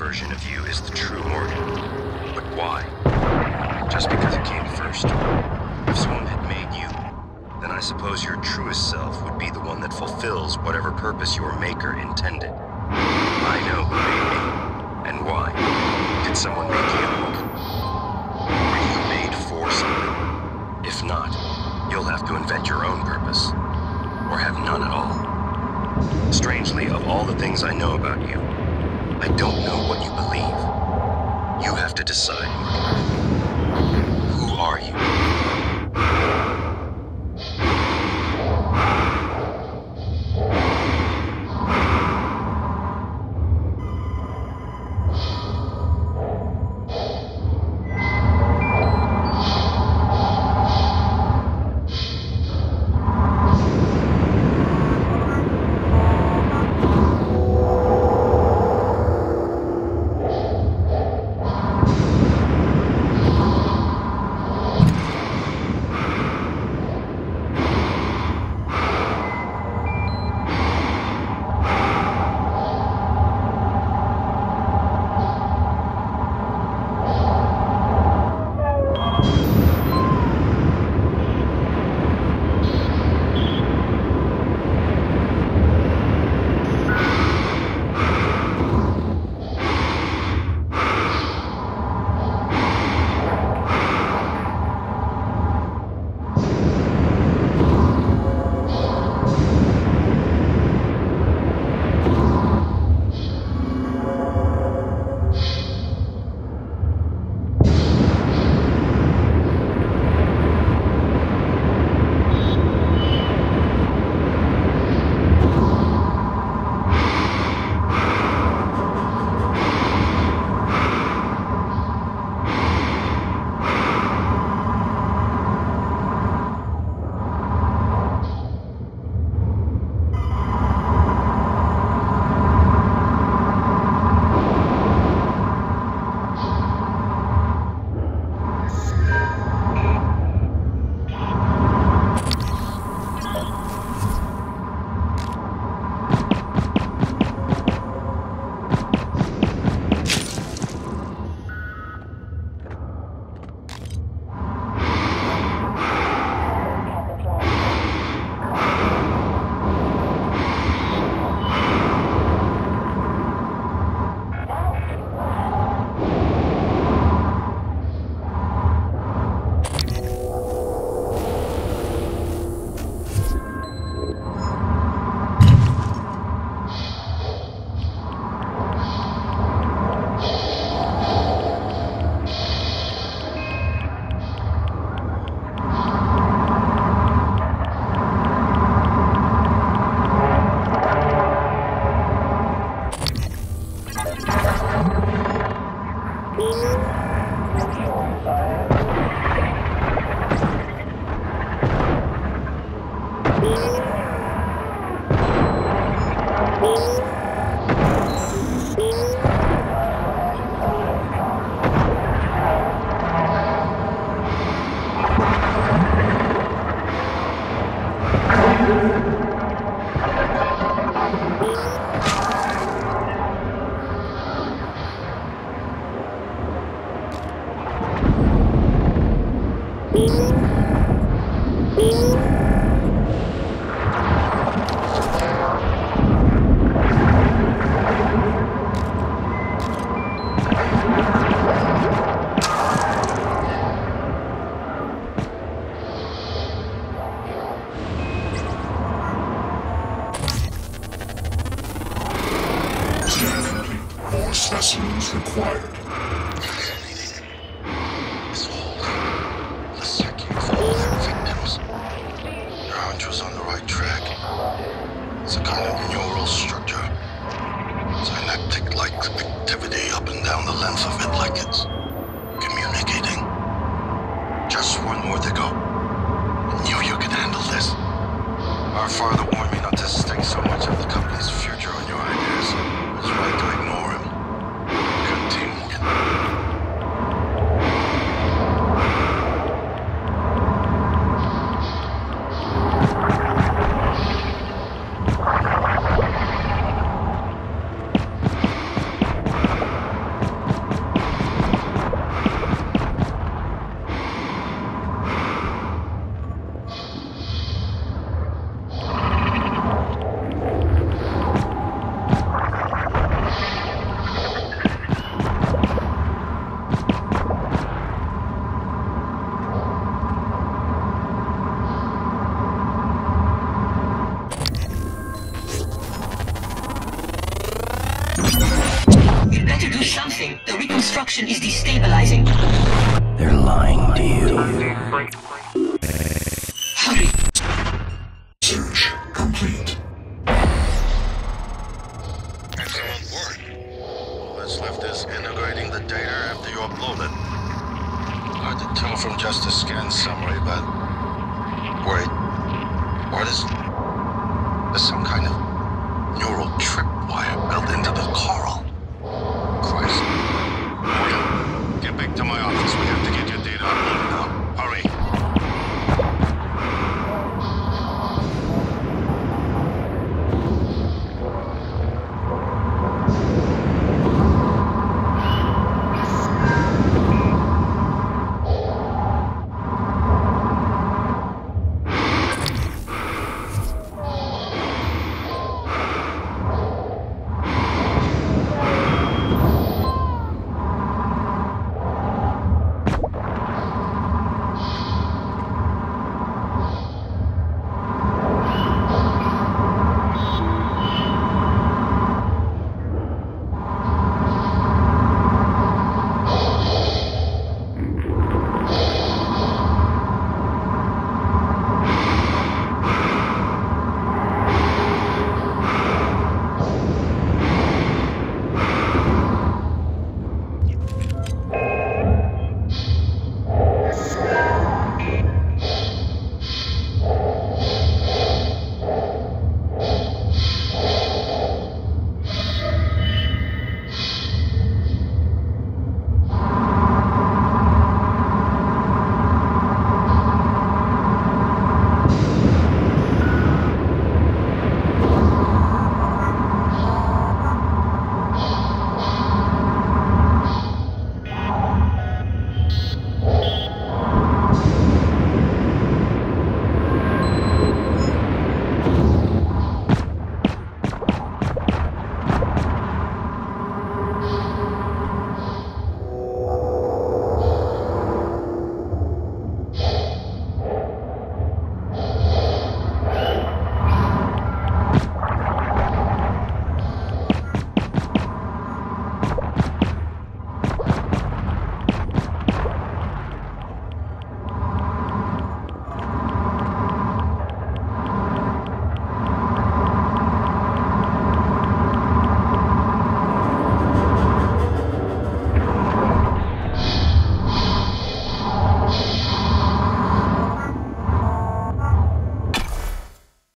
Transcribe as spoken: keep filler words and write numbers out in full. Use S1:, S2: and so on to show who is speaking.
S1: version of you is the true Morgan. But why? Just because it came first? If someone had made you, then I suppose your truest self would be the one that fulfills whatever purpose your maker intended. I know who made me, and why. Did someone make you, Morgan? Were you made for something? If not, you'll have to invent your own purpose. Or have none at all. Strangely, of all the things I know about you, I don't know what you believe. You have to decide, Morgan. Who are you?
S2: Specimens required.
S3: This whole the circuit full of victims. Your hunch was on the right track. It's a kind of neural structure. Synaptic-like activity up and down the length of it, like it's communicating. Just one more to go. I knew you could handle this. Our father warned me not to stake so much of the company's future on your ideas. It was right to ignore him.
S2: construction is destabilizing.
S4: They're lying to you.
S2: Hurry.
S3: Search complete.
S1: Excellent work. All that's left is integrating the data after you upload it. Hard to tell from just a scan summary, but... Wait. What is...